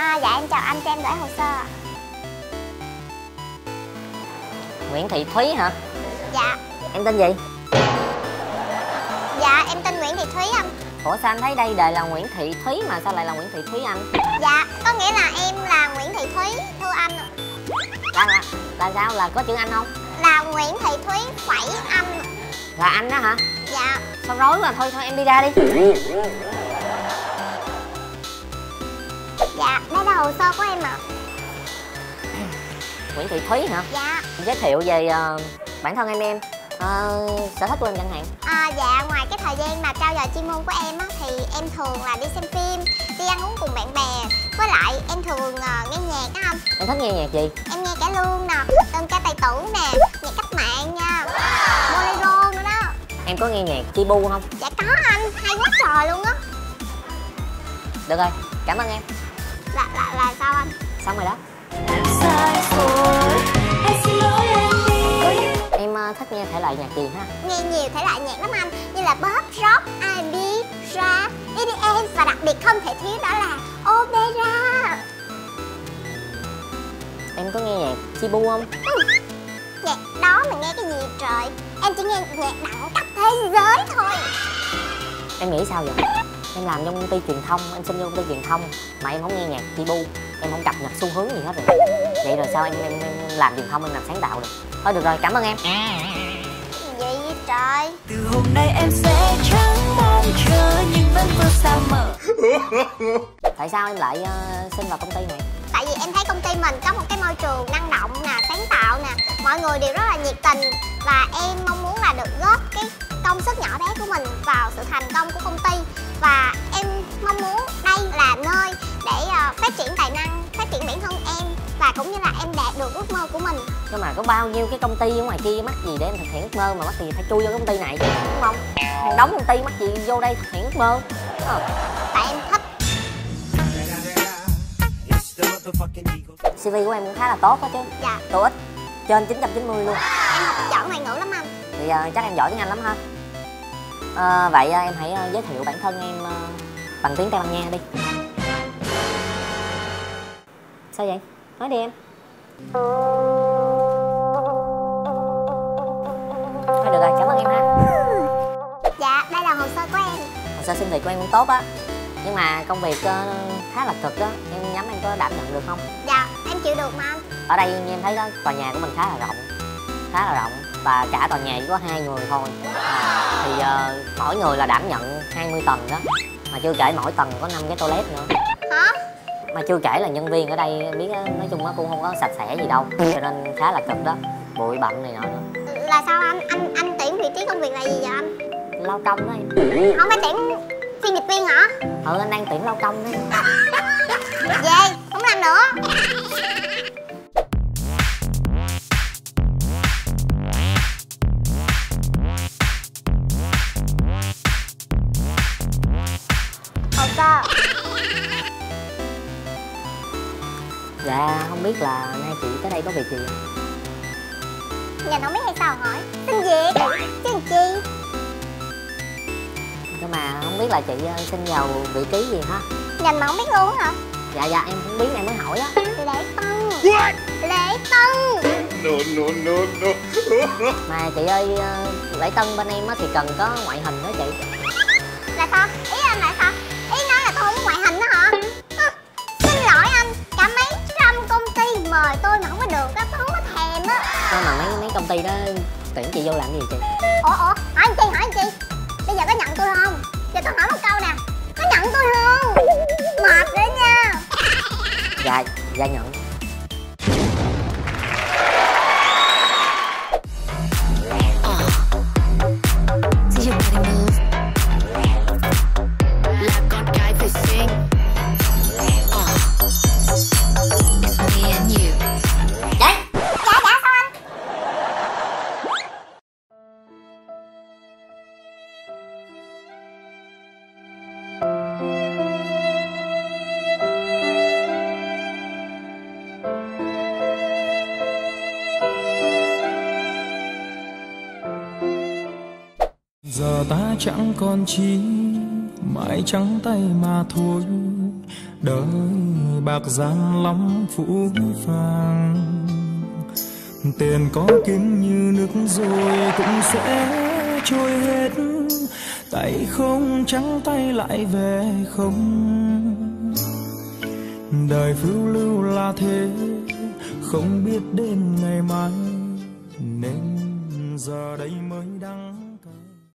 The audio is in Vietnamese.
Dạ em chào anh, cho em gửi hồ sơ ạ. Nguyễn Thị Thúy hả? Dạ. Em tên gì? Dạ em tên Nguyễn Thị Thúy anh. Ủa sao anh thấy đây đề là Nguyễn Thị Thúy mà sao lại là Nguyễn Thị Thúy anh? Dạ có nghĩa là em là Nguyễn Thị Thúy thưa anh. Là sao, là có chữ anh không? Là Nguyễn Thị Thúy phẩy anh. Là anh đó hả? Dạ. Sao rối quá, thôi em đi ra đi. Dạ đây là hồ sơ của em ạ. Nguyễn Thị Thúy hả? Dạ. Giới thiệu về bản thân em. Sở thích của em chẳng hạn. Dạ ngoài cái thời gian mà trao dồi chuyên môn của em á, thì em thường là đi xem phim, đi ăn uống cùng bạn bè. Với lại em thường nghe nhạc á anh. Em thích nghe nhạc gì? Em nghe cải lương nè, đơn ca tài tử nè, nhạc cách mạng nha, bolero nữa đó. Em có nghe nhạc Chi Bu không? Dạ có anh, hay quá trời luôn á. Được rồi, cảm ơn em. Là sao anh? Xong rồi đó. Em thích nghe thể loại nhạc gì ha? Nghe nhiều thể loại nhạc lắm anh, như là pop, rock, R&B, rap, EDM và đặc biệt không thể thiếu đó là opera. Em có nghe nhạc Chi Bu không? Nhạc đó mà nghe cái gì trời? Em chỉ nghe nhạc đẳng cấp thế giới thôi. Em nghĩ sao vậy? Em làm trong công ty truyền thông, em xin vô công ty truyền thông mà em không nghe nhạc Chi Bu, em không cập nhật xu hướng gì hết rồi. Vậy rồi sao em làm truyền thông, em làm sáng tạo được? Thôi được rồi, cảm ơn em. Gì trời? Từ hôm nay em sẽ chẳng mong chờ nhưng vẫn có sao mở. Tại sao em lại xin vào công ty này? Tại vì em thấy công ty mình có một cái môi trường năng động nè, sáng tạo nè, mọi người đều rất là nhiệt tình và em mong muốn là được góp cái công sức nhỏ bé của mình vào sự thành công của công ty. Và em mong muốn đây là nơi để phát triển tài năng, phát triển bản thân em và cũng như là em đạt được ước mơ của mình. Nhưng mà có bao nhiêu cái công ty ở ngoài kia mắc gì để em thực hiện ước mơ mà mắc gì phải chui vô công ty này chứ, đúng không? Hàng đống công ty mắc gì vô đây thực hiện ước mơ. Tại em thích. CV của em cũng khá là tốt đó chứ. Dạ. TOEIC trên 990 luôn. Em học giỏi ngoại ngữ lắm anh. Thì chắc em giỏi tiếng Anh lắm ha. Vậy em hãy giới thiệu bản thân em bằng tiếng Tây Ban Nha đi. Sao vậy? Nói đi em. Thôi được rồi, cảm ơn em ha. Dạ, đây là hồ sơ của em. Hồ sơ xin việc của em cũng tốt á. Nhưng mà công việc khá là cực á. Em nhắm em có đảm nhận được không? Dạ, em chịu được mà anh. Ở đây như em thấy đó, tòa nhà của mình khá là rộng. Khá là rộng. Và cả tòa nhà chỉ có 2 người thôi. Thì mỗi người là đảm nhận 20 tầng đó. Mà chưa kể mỗi tầng có 5 cái toilet nữa. Hả? Mà chưa kể là nhân viên ở đây biết nói chung nó cũng không có sạch sẽ gì đâu. Cho nên khá là cực đó. Bụi bặm này nọ nữa. Là sao anh? Anh tuyển vị trí công việc là gì vậy anh? Lao công đó em. Không phải tuyển phiên dịch viên hả? Anh đang tuyển lao công đấy. Về, không làm nữa. Hồ sơ. Dạ, không biết là nay chị tới đây có việc gì không? Nhà không biết hay sao hỏi. Xin việc, chứ làm chi. Nhưng mà không biết là chị xin vào vị trí gì hả? Nhà mà không biết luôn hả? Dạ, em không biết em mới hỏi á. Lễ tân. Lễ tân. No. Mà chị ơi, lễ tân bên em á thì cần có ngoại hình đó chị. Là sao? Ý anh là sao? Ý nói là tôi không có ngoại hình đó hả? Xin lỗi anh, cả mấy trăm công ty mời tôi mà không có được á, tôi không có thèm á. Sao mà mấy công ty đó tuyển chị vô làm gì chị? Ủa, hỏi anh chi? Bây giờ có nhận tôi không? Giờ tôi hỏi một câu nè, có nhận tôi không? Mệt đấy nha. Dạ nhận. Giờ ta chẳng còn chi, mãi trắng tay mà thôi. Đời bạc gian lắm phũ phàng, tiền có kiếm như nước rồi cũng sẽ trôi hết. Tay không trắng tay lại về không. Đời phiêu lưu là thế, không biết đến ngày mai, nên giờ đây mới đắng